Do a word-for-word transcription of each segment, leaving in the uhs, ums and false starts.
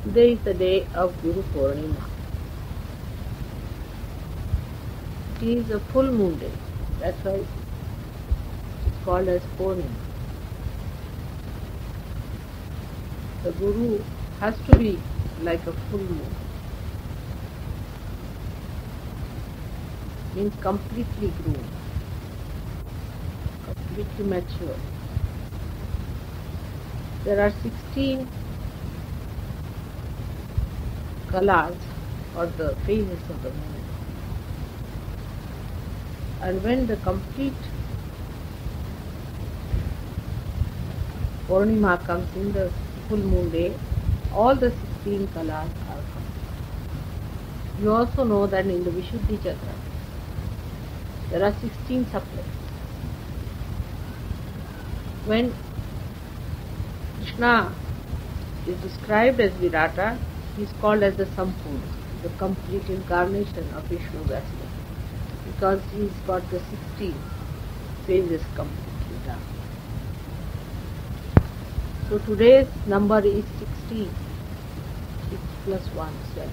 Today is the day of Guru Purnima. It is a full moon day. That's why it's called as Purnima. The Guru has to be like a full moon. Means completely grown, completely mature. There are sixteen colors or the phases of the moon. And when the complete Purnima comes in the full moon day, all the sixteen colors are complete. You also know that in the Vishuddhi Chakra, there are sixteen subplanes. When Krishna is described as Virata, he is called as the Sampurna, the complete incarnation of Vishnu Vasudha, because he's got the sixteen phases completely done. So today's number is sixteen. six plus one, seven.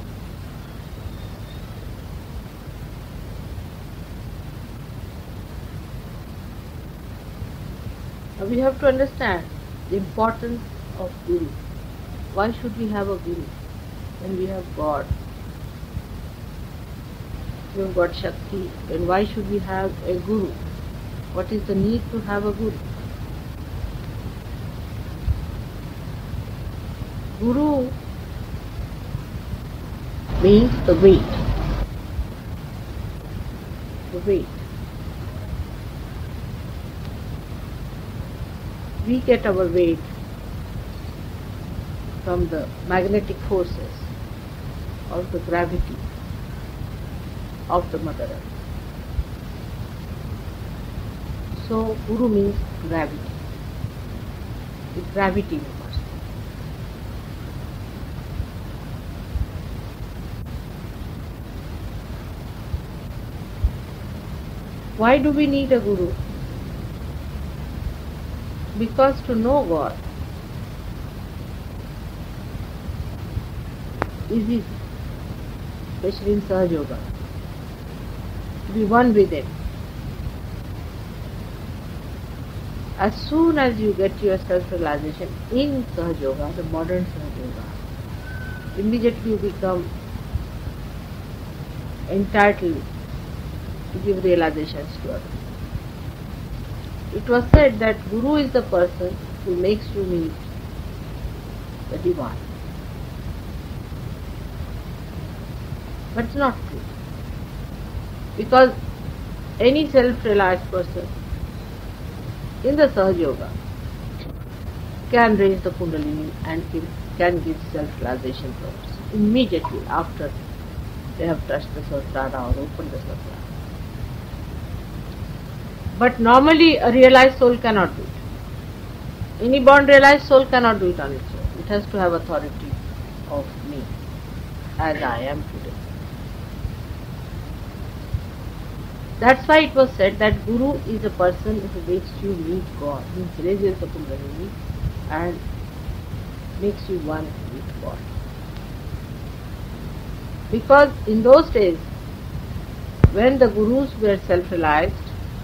Now we have to understand the importance of Guru. Why should we have a Guru when we have God? We have got Shakti. Then why should we have a Guru? What is the need to have a Guru? Guru means the weight. The weight. We get our weight from the magnetic forces of the gravity of the Mother Earth. So Guru means gravity. The gravity of us. Why do we need a Guru? Because to know God is easy, especially in Sahaja Yoga. To be one with Him. As soon as you get your self-realization in Sahaja Yoga, the modern Sahaja Yoga, immediately you become entitled to give realizations to others. It was said that Guru is the person who makes you meet the Divine. But it's not true. Because any self-realized person in the Sahaja Yoga can raise the Kundalini and can give self-realization to others immediately after they have touched the Sahasrara or opened the Sahasrara. But normally a realized soul cannot do it. Any born realized soul cannot do it on its own. It has to have authority of me, as I am today. That's why it was said that Guru is a person who makes you meet God, means raises the Kundalini and makes you one with God. Because in those days, when the Gurus were self-realized,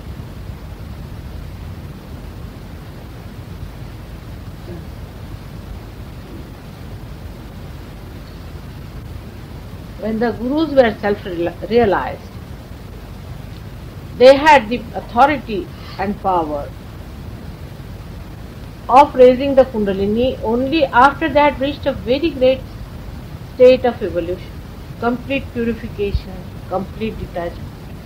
when the Gurus were self-realized, they had the authority and power of raising the Kundalini only after they had reached a very great state of evolution, complete purification, complete detachment.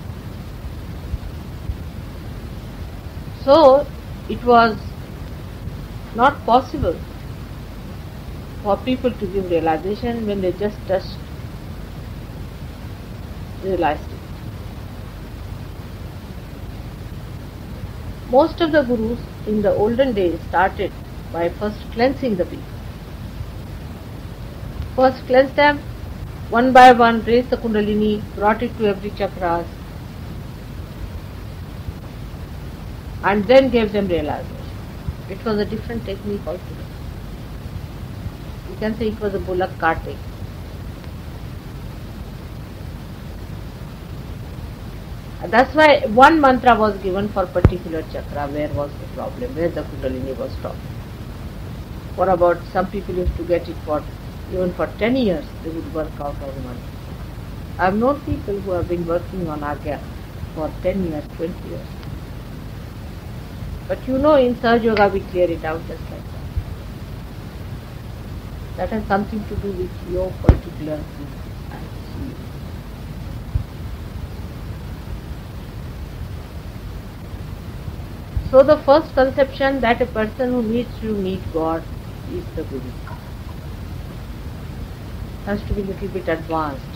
So, it was not possible for people to give realization when they just touched realized it. Most of the Gurus in the olden days started by first cleansing the people. First cleansed them, one by one raised the Kundalini, brought it to every chakras, and then gave them realization. It was a different technique altogether. You can say it was a bullock carting. That's why one mantra was given for particular chakra, where was the problem, where the Kundalini was stopped. For about, some people used to get it for, even for ten years, they would work out on one. I have known people who have been working on Agya for ten years, twenty years. But you know, in Sahaja Yoga we clear it out just like that. That has something to do with your particular thing. I see. So the first conception that a person who needs to meet God is the Guru. Has to be a little bit advanced.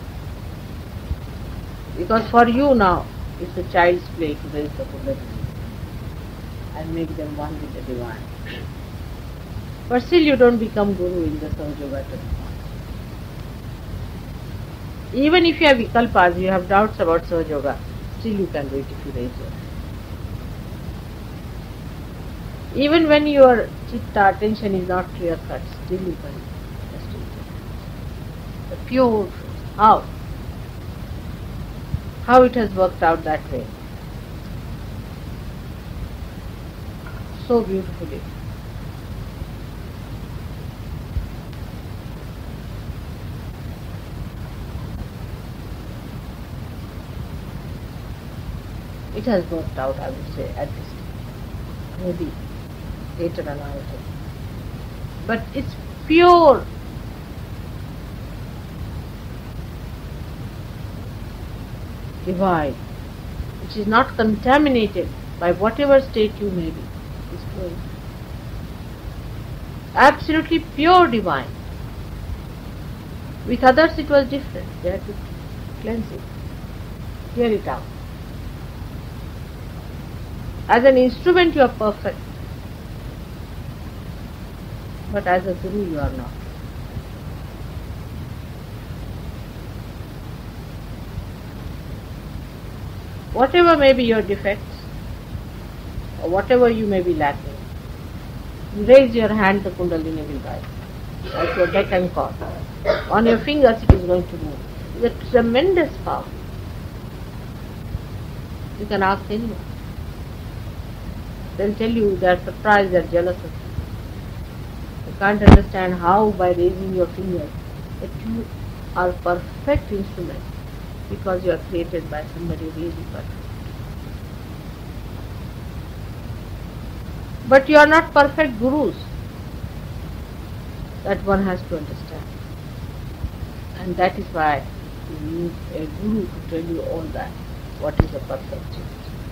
Because for you now, it's a child's play to raise the Kundalini and make them one with the divine. But still you don't become Guru in the Sahaja Yoga tradition. Even if you have vikalpas, you have doubts about Sahaja Yoga, still you can do it if you raise your hand. Even when your chitta attention is not clear cut, still you can just do it. The pure, how? How it has worked out that way. So beautifully. It has worked out, I would say, at this time. Maybe later another time. But it's pure. Divine, which is not contaminated by whatever state you may be. It's pure. Absolutely pure divine. With others it was different. They had to cleanse it, clear it out. As an instrument you are perfect, but as a Guru you are not. Whatever may be your defects, or whatever you may be lacking, you raise your hand, the Kundalini will rise. Like your Deccan cord. On your fingers it is going to move. It's a tremendous power. You can ask anyone. They'll tell you they are surprised, they are jealous of you. You can't understand how by raising your fingers that you are a perfect instrument, because you are created by somebody really perfect. But you are not perfect gurus. That one has to understand. And that is why you need a guru to tell you all that. What is a perfect change?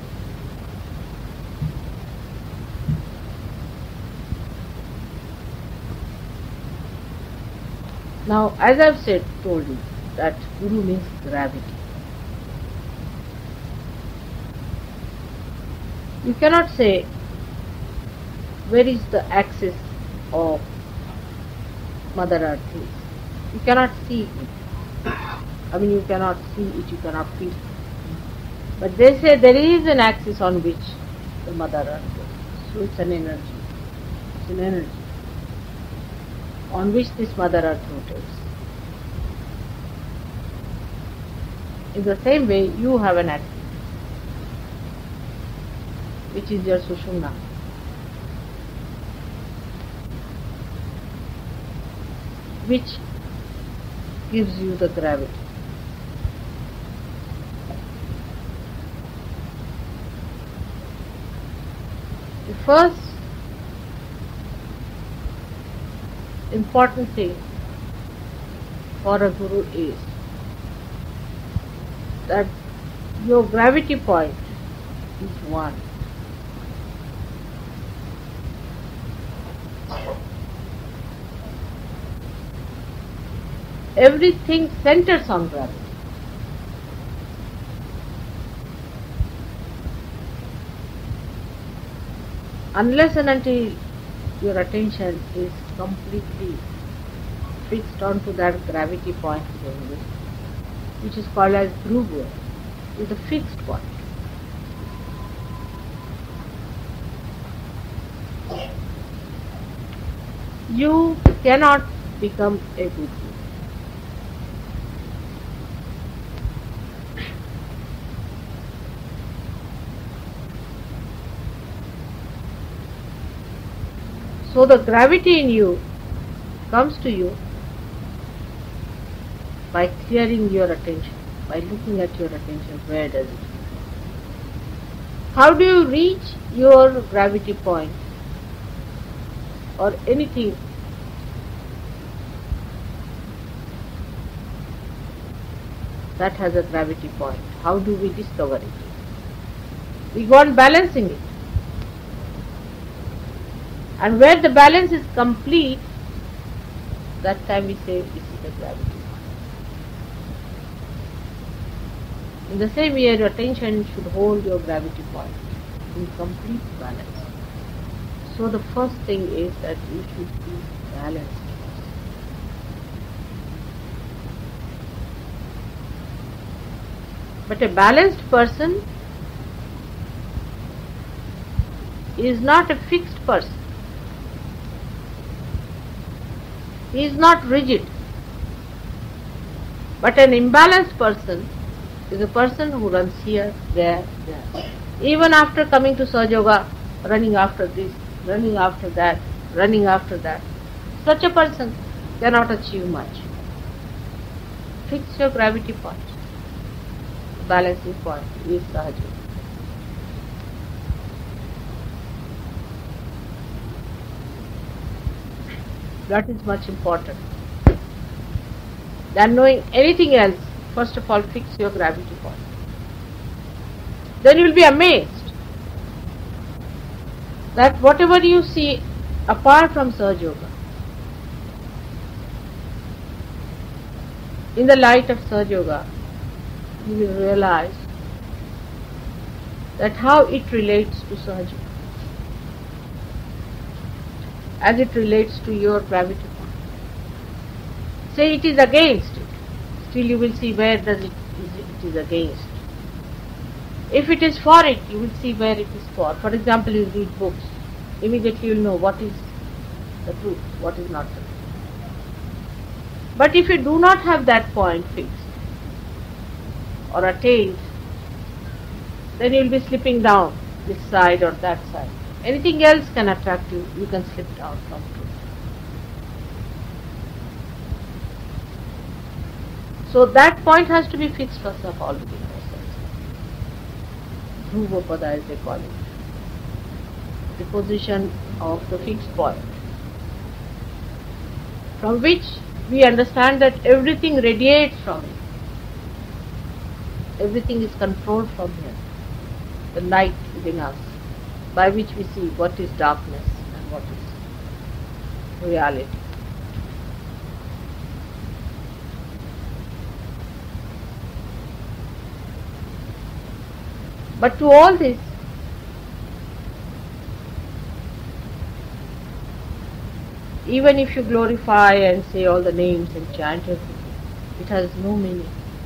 Now, as I have said, told you, that Guru means gravity. You cannot say where is the axis of Mother Earth is. You cannot see it. I mean, you cannot see it, you cannot feel it. But they say there is an axis on which the Mother Earth is. So it's an energy. It's an energy on which this Mother Earth rotates. In the same way, you have an axis, which is your Sushumna. Which gives you the gravity. The first important thing for a Guru is that your gravity point is one. Everything centers on gravity. Unless and until your attention is completely fixed onto that gravity point, which is called as Dhruva, is a fixed point. You cannot become a good guru. So the gravity in you comes to you by clearing your attention, by looking at your attention, where does it go? How do you reach your gravity point or anything that has a gravity point? How do we discover it? We go on balancing it. And where the balance is complete, that time we say this is the gravity point. In the same way, your attention should hold your gravity point in complete balance. So the first thing is that you should be balanced. But a balanced person is not a fixed person. He is not rigid. But an imbalanced person is a person who runs here, there, there. Even after coming to Sahaja Yoga, running after this, running after that, running after that. Such a person cannot achieve much. Fix your gravity point. Balancing point is Sahaja Yoga. That is much important. Than knowing anything else, first of all, fix your gravity point. Then you will be amazed that whatever you see apart from Sahaja Yoga, in the light of Sahaja Yoga, you will realize that how it relates to Sahaja Yoga, as it relates to your gravity point. Say it is against it, still you will see where does it, it is against. If it is for it, you will see where it is for. For example, you read books, immediately you will know what is the truth, what is not the truth. But if you do not have that point fixed or attained, then you will be slipping down this side or that side. Anything else can attract you, you can slip down from truth. So that point has to be fixed first of all within ourselves. Dhruvapada as they call it. The position of the fixed point, from which we understand that everything radiates from it. Everything is controlled from here. The light within us, by which we see what is darkness and what is reality. But to all this, even if you glorify and say all the names and chant everything, it has no meaning.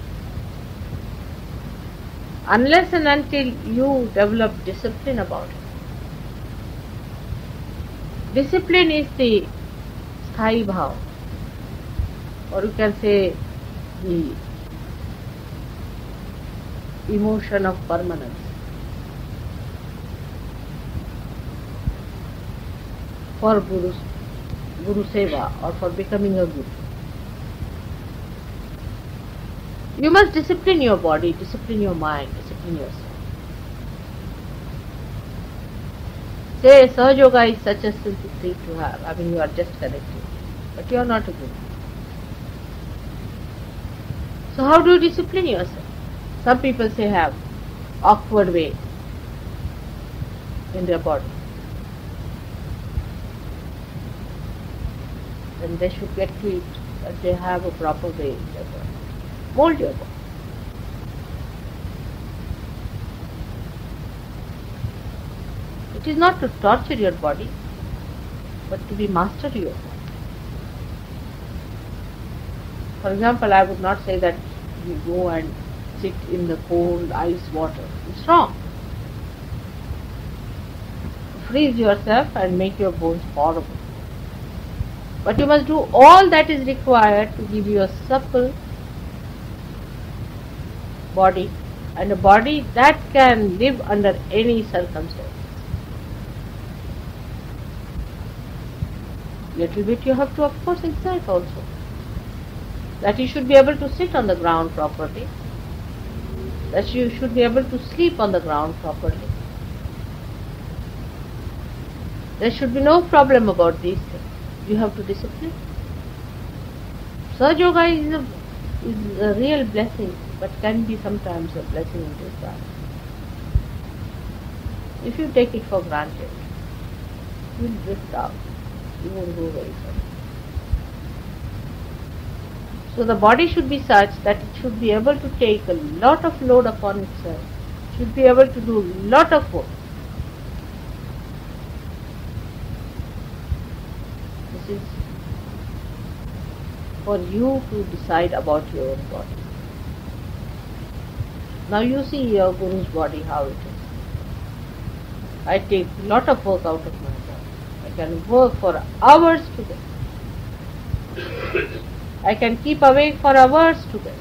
Unless and until you develop discipline about it. Discipline is the sthai bhav, or you can say the emotion of permanence. For Guru, Guru Seva, or for becoming a Guru. You must discipline your body, discipline your mind, discipline yourself. Say Sahaja Yoga is such a simple thing to have. I mean, you are just connected, but you are not a Guru. So how do you discipline yourself? Some people say have awkward way in their body. Then they should get to it that they have a proper way in their body. Mold your body. It is not to torture your body, but to be master of your body. For example, I would not say that you go and sit in the cold ice water. It's wrong. Freeze yourself and make your bones horrible. But you must do all that is required to give you a supple body, and a body that can live under any circumstances. Little bit you have to of course exert also. That you should be able to sit on the ground properly. That you should be able to sleep on the ground properly. There should be no problem about these things. You have to discipline. Sahaja Yoga is a, is a real blessing, but can be sometimes a blessing in disguise. If you take it for granted, you will drift out. You won't go very far. So the body should be such that it should be able to take a lot of load upon itself. It should be able to do a lot of work. This is for you to decide about your own body. Now you see your Guru's body, how it is. I take a lot of work out of my body. I can work for hours together. I can keep awake for hours together.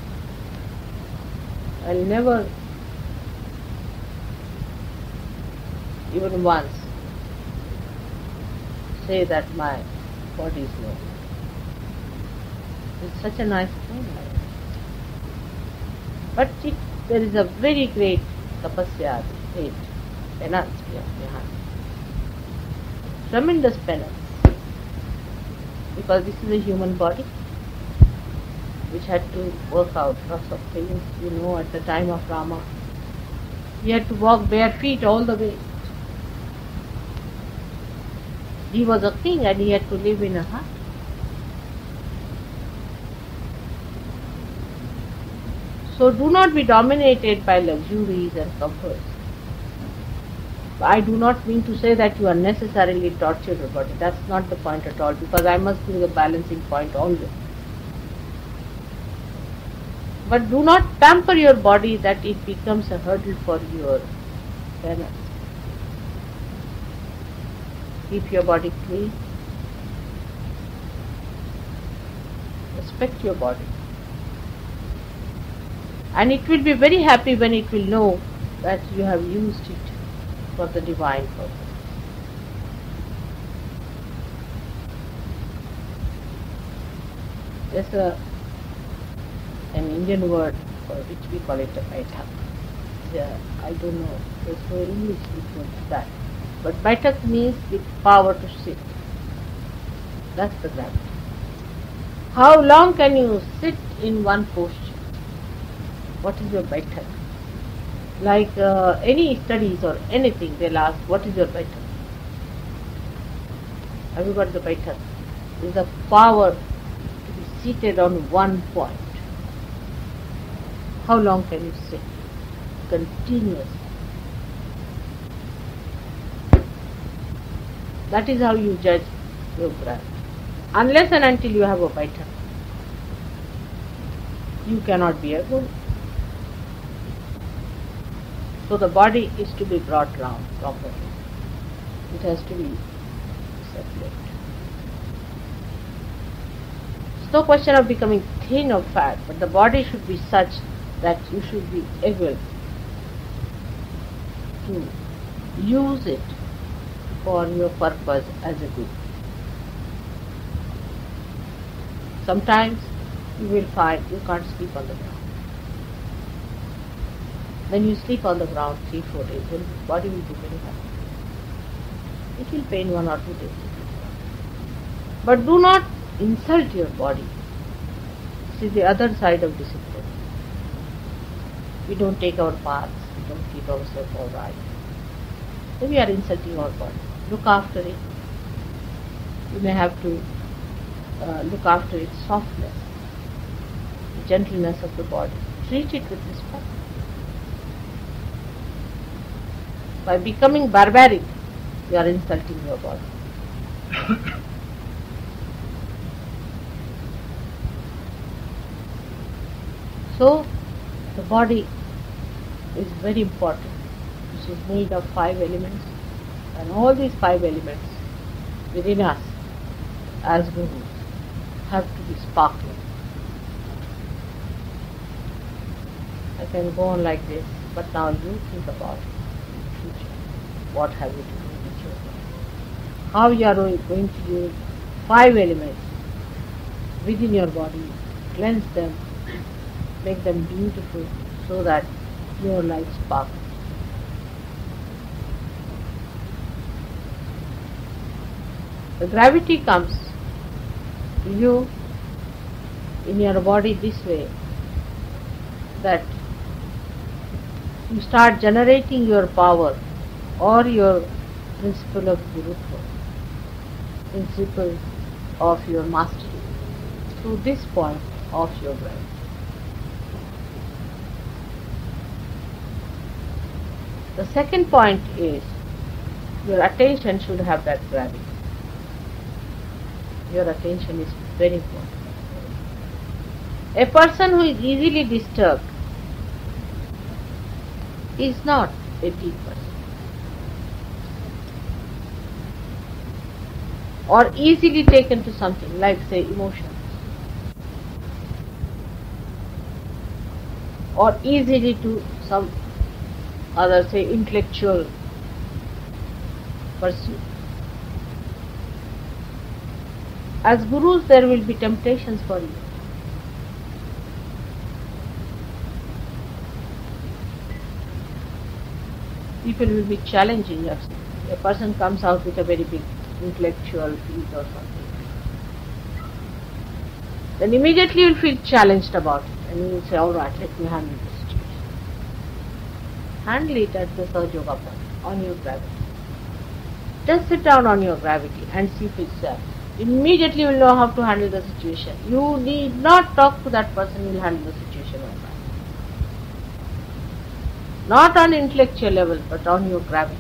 I'll never, even once, say that my body is no. It's such a nice thing. But it, there is a very great tapasya, great penance behind. Tremendous penance. Because this is a human body which had to work out lots of things, you know, at the time of Rama. He had to walk bare feet all the way. He was a king and he had to live in a hut. So do not be dominated by luxuries and comforts. I do not mean to say that you unnecessarily torture your body. That's not the point at all, because I must give the balancing point always. But do not pamper your body that it becomes a hurdle for your penance. Keep your body clean. Respect your body. And it will be very happy when it will know that you have used it for the divine purpose. There's a, an Indian word for which we call it a baitak. Yeah, I don't know, there's no English equal to that. But baitak means the power to sit. That's the gravity. How long can you sit in one posture? What is your baitak? Like uh, any studies or anything, they'll ask, what is your baitak? Have you got the baitak? It is the power to be seated on one point. How long can you sit? Continuously. That is how you judge your gravity. Unless and until you have a baitak, you cannot be a guru. So the body is to be brought round properly. It has to be circulated. It's no question of becoming thin or fat, but the body should be such that you should be able to use it for your purpose as a guru. Sometimes you will find you can't sleep on the ground. When you sleep on the ground three, four days, your body will be very happy. It will pain one or two days. But do not insult your body. This is the other side of discipline. We don't take our baths, we don't keep ourselves all right. So we are insulting our body. Look after it. You may have to uh, look after its softness, the gentleness of the body. Treat it with respect. By becoming barbaric, you are insulting your body. So, the body is very important. It is made of five elements, and all these five elements within us as gurus have to be sparkling. I can go on like this, but now you think about the future. What have you to do with your life? How you are going to use five elements within your body, cleanse them, make them beautiful so that your life sparkles. The gravity comes to you in your body this way, that you start generating your power or your principle of Gurutva, principle of your mastery through this point of your gravity. The second point is your attention should have that gravity. Your attention is very important. A person who is easily disturbed is not a deep person, or easily taken to something like, say, emotions, or easily to some other, say, intellectual pursuit. As gurus, there will be temptations for you. People will be challenging us. A person comes out with a very big intellectual field or something, then immediately you will feel challenged about it, and you will say, all right, let me handle this situation. Handle it at the Sahaja Yoga point, on your gravity. Just sit down on your gravity and see for yourself. Immediately you will know how to handle the situation. You need not talk to that person, you will handle the situation on that. Not on intellectual level, but on your gravity.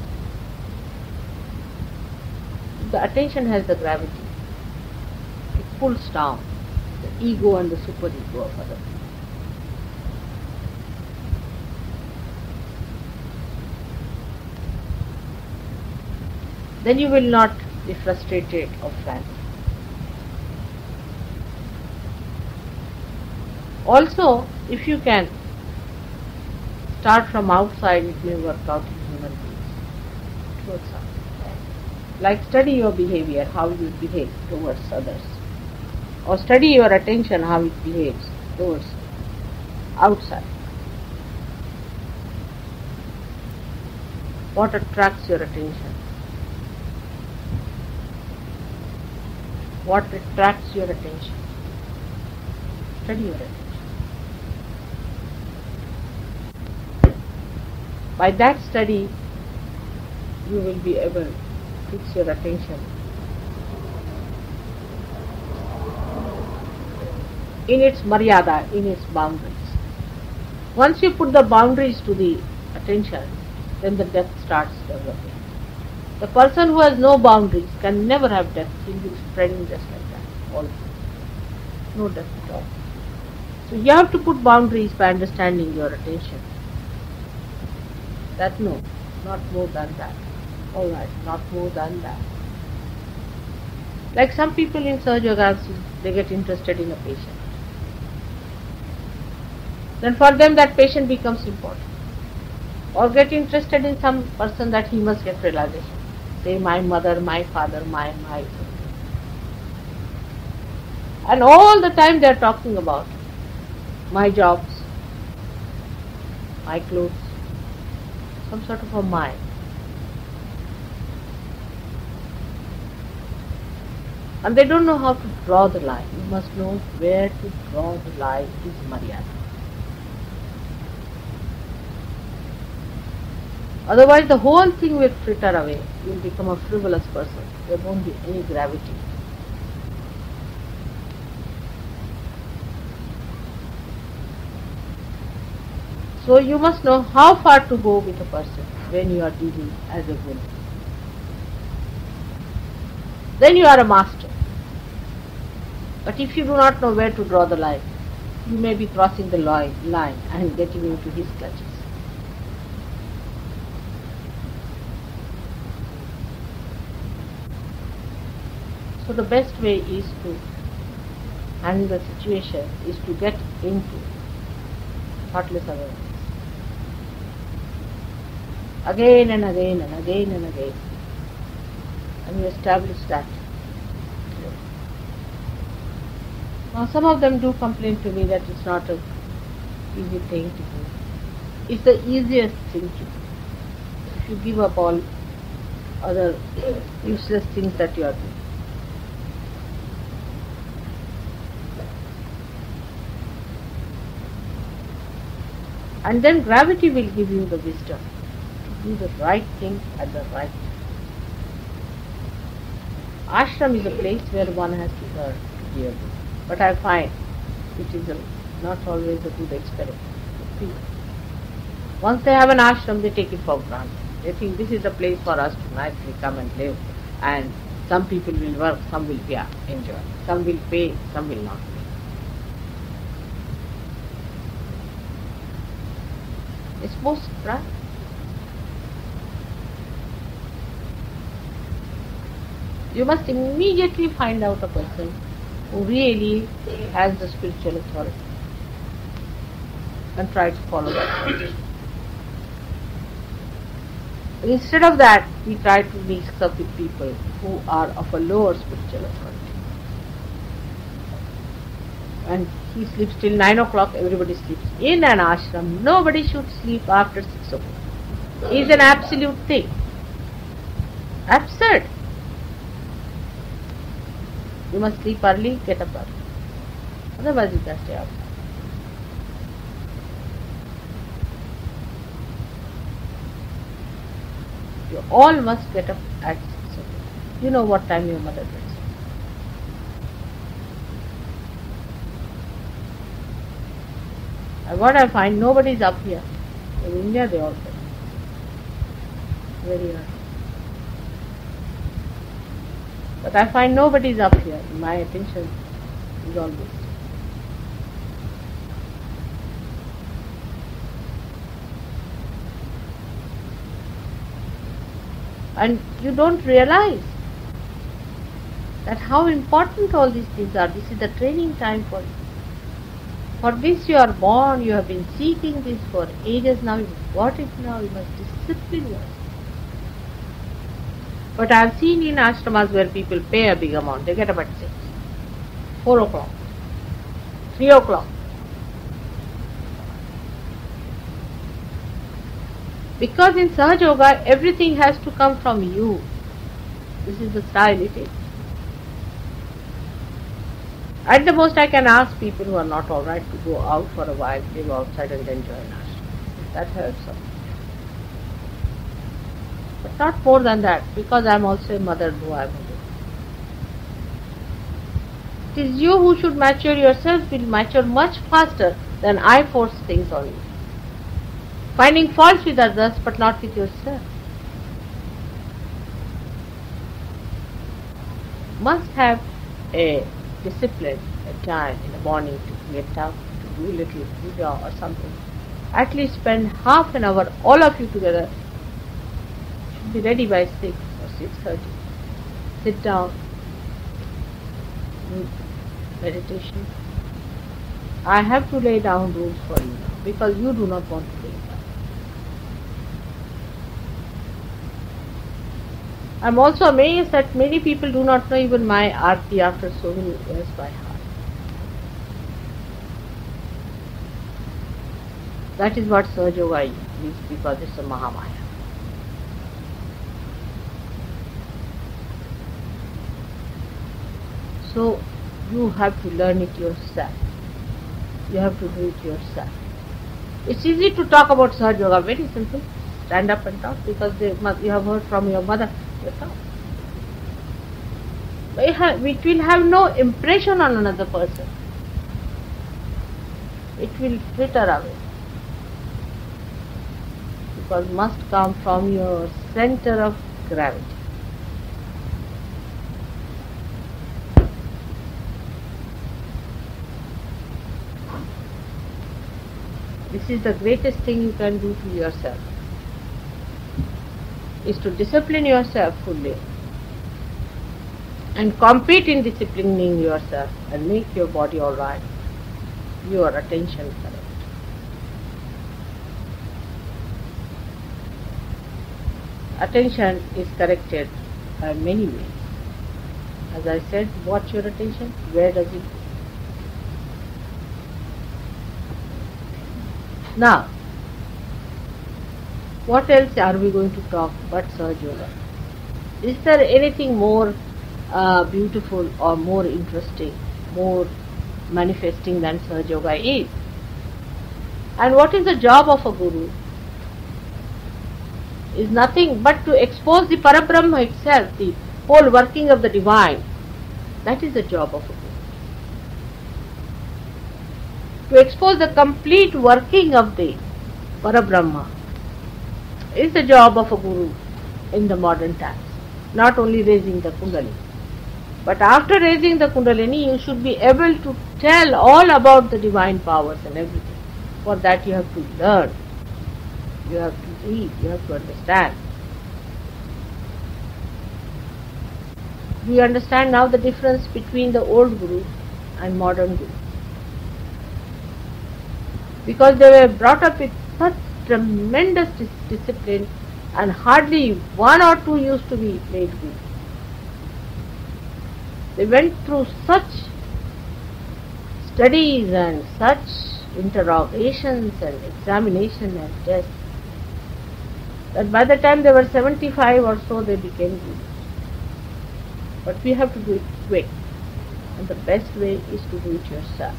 The attention has the gravity. It pulls down the ego and the superego of other people. Then you will not be frustrated or frantic. Also, if you can start from outside, it may work out in human beings. It works out. Like study your behavior, how you behave towards others. Or study your attention, how it behaves towards outside. What attracts your attention? What attracts your attention? Study your attention. By that study, you will be able to fix your attention in its maryada, in its boundaries. Once you put the boundaries to the attention, then the depth starts developing. The person who has no boundaries can never have depth. He will be spreading just like that, all no depth at all. So you have to put boundaries by understanding your attention. That no, not more than that. Alright, not more than that. Like some people in Sahaja Yoga, they get interested in a patient. Then for them that patient becomes important. Or get interested in some person that he must get realization. Say my mother, my father, my, my. And all the time they are talking about my jobs, my clothes, some sort of a my. And they don't know how to draw the line. You must know where to draw the line is maryada. Otherwise the whole thing will fritter away. You will become a frivolous person. There won't be any gravity. So you must know how far to go with a person when you are dealing as a guru. Then you are a master. But if you do not know where to draw the line, you may be crossing the line, line and getting into his clutches. So the best way is to handle the situation is to get into thoughtless awareness. Again and again and again and again. And you establish that. Now some of them do complain to me that it's not an easy thing to do. It's the easiest thing to do. If you give up all other useless things that you are doing. And then gravity will give you the wisdom to do the right thing at the right time. Ashram is a place where one has to learn to be able. But I find it is a, not always a good experiment for people. Once they have an ashram, they take it for granted. They think this is a place for us to nicely come and live, and some people will work, some will yeah, enjoy, some will pay, some will not pay. It's most right. You must immediately find out a person who really has the spiritual authority and try to follow that. Instead of that, we try to mix up with people who are of a lower spiritual authority. And he sleeps till nine o'clock, everybody sleeps. In an ashram, nobody should sleep after six o'clock. It's an absolute thing. Absurd. You must sleep early, get up early. Otherwise you can stay outside. You all must get up at six o'clock. You know what time your mother gets. And what I find, nobody is up here. In India they all get very early. But I find nobody is up here. My attention is always. And you don't realize that how important all these things are. This is the training time for you. For this you are born, you have been seeking this for ages now, you have got it now, you must discipline yourself. But I have seen in ashramas where people pay a big amount, they get up at six, four o'clock, three o'clock. Because in Sahaja Yoga, everything has to come from you. This is the style it is. At the most, I can ask people who are not alright to go out for a while, they go outside and then join ashram. That helps them. But not more than that, because I am also a mother, do I am a mother. It is you who should mature yourself, will mature much faster than I force things on you. Finding faults with others, but not with yourself. Must have a discipline, a time in the morning to get up, to do a little puja or something. At least spend half an hour, all of you together. Should be ready by six or six thirty. Sit down, do meditation. I have to lay down rules for you now, because you do not want to lay down. I am also amazed that many people do not know even my Aarti after so many years by heart. That is what Sahaja Yoga is, because it's a Mahamaya. So you have to learn it yourself. You have to do it yourself. It's easy to talk about Sahaja Yoga, very simple. Stand up and talk, because they must, you have heard from your mother. It will have no impression on another person. It will fritter away. Because must come from your center of gravity. This is the greatest thing you can do to yourself. Is to discipline yourself fully. and compete in disciplining yourself and make your body all right, your attention correct. Attention is corrected by many ways. As I said, watch your attention. Where does it go? Now, what else are we going to talk but Sahaja Yoga? Is there anything more uh, beautiful or more interesting, more manifesting than Sahaja Yoga is? And what is the job of a guru? Is nothing but to expose the Parabrahma itself, the whole working of the divine. That is the job of a guru. To expose the complete working of the Parabrahma is the job of a guru in the modern times. Not only raising the Kundalini, but after raising the Kundalini, you should be able to tell all about the divine powers and everything. For that you have to learn, you have to read, you have to understand. Do you understand now the difference between the old gurus and modern gurus? Because they were brought up with such tremendous dis- discipline, and hardly one or two used to be made guru. They went through such studies and such interrogations and examination and tests that by the time they were seventy-five or so they became gurus. But we have to do it quick, and the best way is to do it yourself.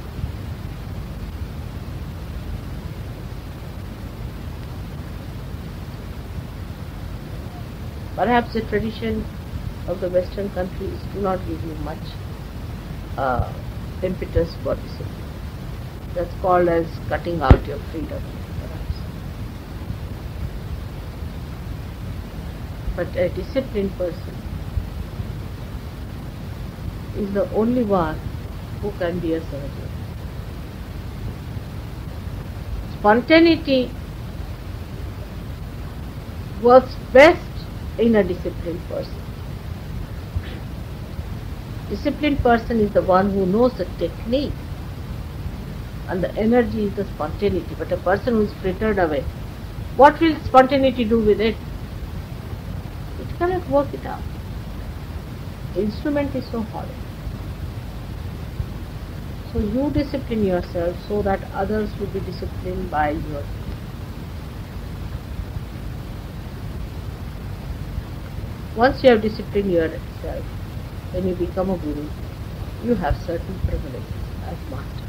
Perhaps the tradition of the Western countries do not give you much uh, impetus for discipline. That's called as cutting out your freedom, perhaps. But a disciplined person is the only one who can be a Sahaja. Spontaneity works best in a disciplined person. Disciplined person is the one who knows the technique, and the energy is the spontaneity. But a person who is frittered away, what will spontaneity do with it? It cannot work it out. The instrument is so hollow. So you discipline yourself so that others will be disciplined by you. Once you have disciplined yourself, when you become a guru, you have certain privileges as master.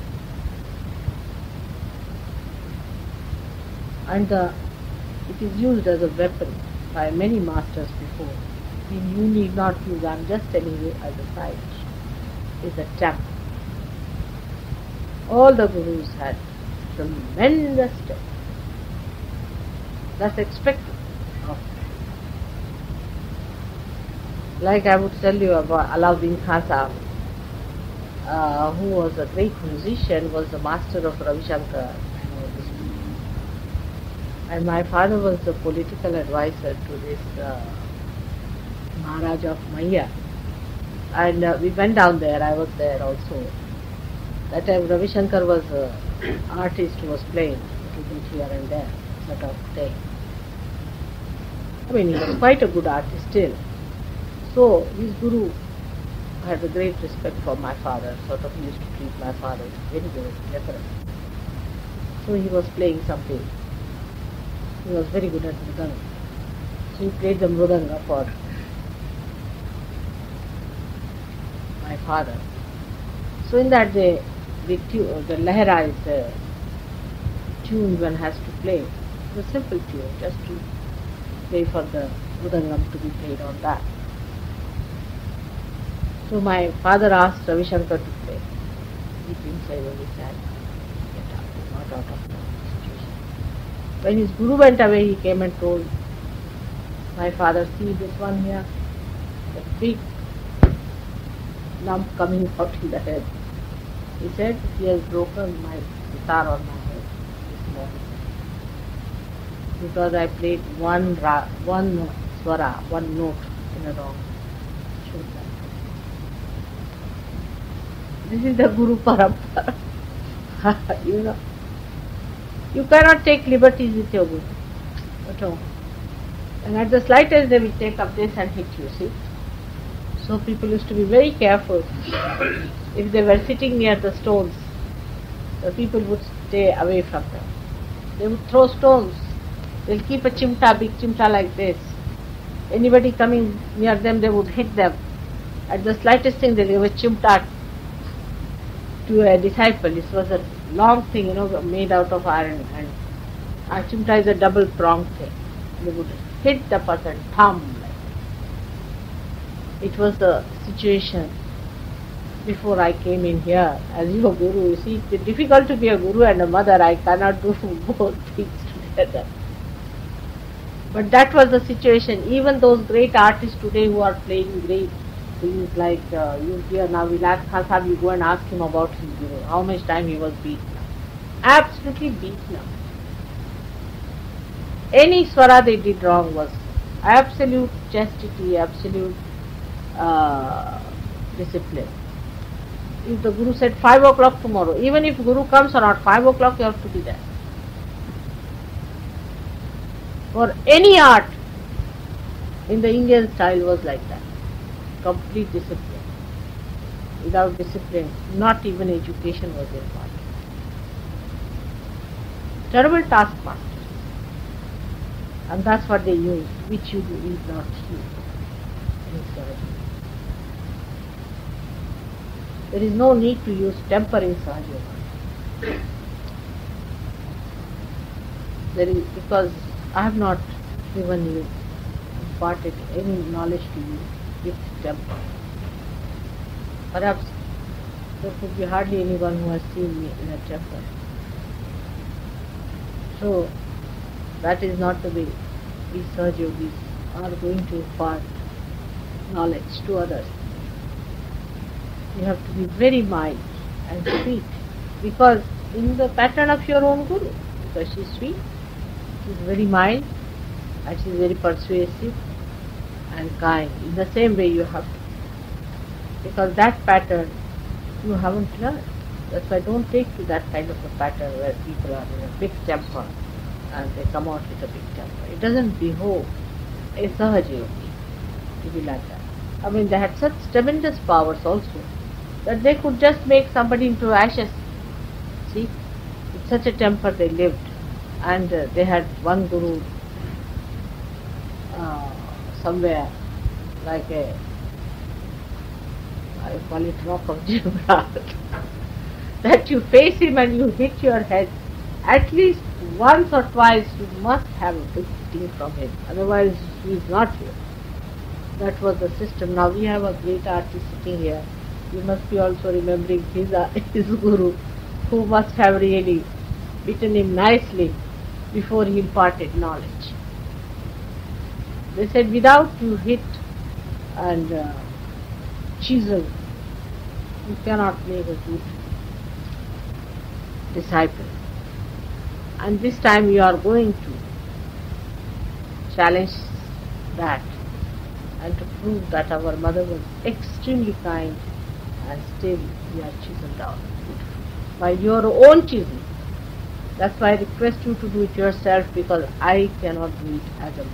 And the, it is used as a weapon by many masters before. You need not use, I am just telling you as a side, is a temple. All the gurus had tremendous temple. That's expected. Like I would tell you about Alauddin Khan, uh, who was a great musician, was the master of Ravi Shankar. And my father was the political advisor to this uh, Maharaj of Maya. And uh, we went down there, I was there also. That time Ravi Shankar was an artist who was playing, little here and there, sort of thing. I mean, he was quite a good artist still. So his guru had a great respect for my father, sort of used to treat my father with very good reverence. So he was playing something. He was very good at mridanga. So he played the mridanga for my father. So in that the the, tu- the lahara is the tune one has to play. It's a simple tune, just to play for the mridangam to be played on that. So my father asked Ravi Shankar to play. He didn't say when he said, get out, he's not out of the situation. When his guru went away, he came and told my father, see this one here, the big lump coming out in the head. He said, he has broken my guitar on my head this morning. Because I played one ra- one swara, one note in a wrong. This is the Guru Parampara. You know, you cannot take liberties with your Guru at all. And at the slightest they will take up this and hit you, see. So people used to be very careful. If they were sitting near the stones, the people would stay away from them. They would throw stones. They'll keep a chimta, big chimta like this. Anybody coming near them, they would hit them. At the slightest thing, they gave a chimta to a disciple. This was a long thing, you know, made out of iron. And a chimta is a double pronged thing. They would hit the person, thumb. It was the situation before I came in here as your guru. You see, it's difficult to be a guru and a mother. I cannot do both things together. But that was the situation. Even those great artists today who are playing great things like uh, you hear now, Vilas Khan Sahib, you go and ask him about his guru, how much time he was beaten up. Absolutely beaten up. Any swara they did wrong was absolute chastity, absolute uh, discipline. If the Guru said five o'clock tomorrow, even if Guru comes or not, five o'clock you have to be there. For any art in the Indian style was like that. Complete discipline. Without discipline, not even education was imparted. Terrible taskmaster. And that's what they used, which you do is not use. There is no need to use temper in Sahaja Yoga. There is, because I have not given you, imparted any knowledge to you with temper. Perhaps there could be hardly anyone who has seen me in a temper. So that is not the way we Sahaja Yogis are going to impart knowledge to others. You have to be very mild and sweet, because in the pattern of your own Guru, because she is sweet, she is very mild and she is very persuasive and kind. In the same way you have to, because that pattern you haven't learned. That's why don't take to that kind of a pattern where people are in a big temper and they come out with a big temper. It doesn't behove a Sahaja Yogi to be like that. I mean, they had such tremendous powers also that they could just make somebody into ashes. See, with such a temper they lived. And uh, they had one Guru uh, somewhere, like a, I call it Rock of Gibraltar, that you face him and you hit your head. At least once or twice you must have a big thing from him, otherwise he is not here. That was the system. Now we have a great artist sitting here. You must be also remembering his, uh, his Guru, who must have really beaten him nicely before he imparted knowledge. They said without you hit and uh, chisel, you cannot make a good disciple. And this time you are going to challenge that and to prove that our mother was extremely kind, and still we are chiseled down by your own chisel. That's why I request you to do it yourself, because I cannot do it as a mother.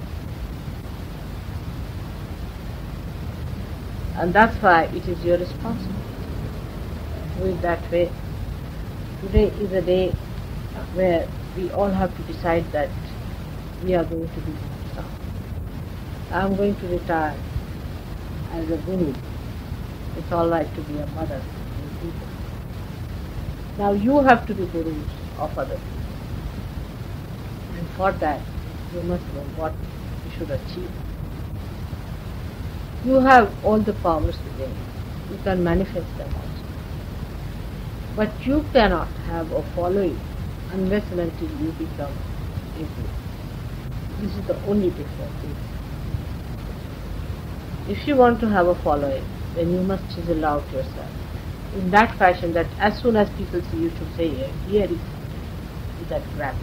And that's why it is your responsibility to do it that way. Today is a day where we all have to decide that we are going to be Gurus. I am going to retire as a Guru. It's all right to be a mother to people. Now you have to be Gurus of others. And for that, you must know what you should achieve. You have all the powers within you. You can manifest them also. But you cannot have a following unless and until you become a Guru. This is the only difference. If you want to have a following, then you must chisel out yourself in that fashion that as soon as people see you to say, here is something, with that gravity.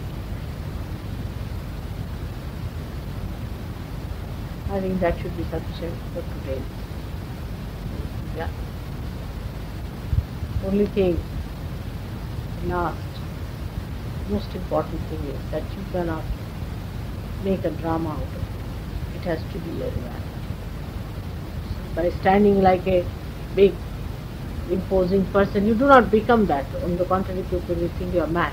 I think that should be sufficient for today. Yeah. Only thing, last, most important thing is that you cannot make a drama out of it. It has to be a reality. So by standing like a big, imposing person, you do not become that. On the contrary, people will think you are mad.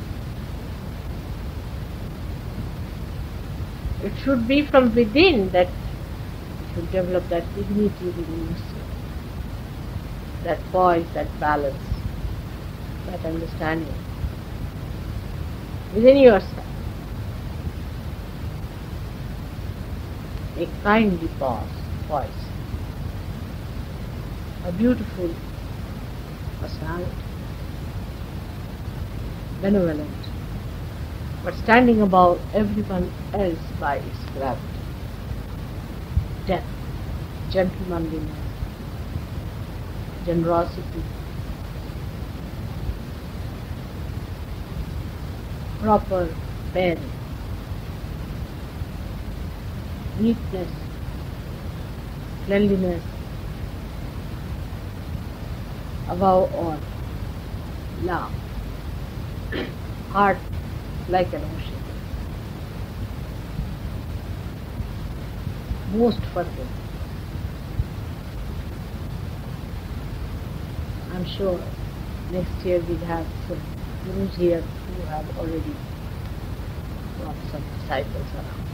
It should be from within that you should develop that dignity within yourself, that poise, that balance, that understanding within yourself. A kindly pause, voice, a beautiful personality, benevolent, but standing above everyone else by its gravity, depth, gentlemanliness, generosity, proper bearing, neatness, cleanliness, above all, love, heart like an ocean, most fertile. I'm sure next year we'll have some gurus here who have already brought some disciples around.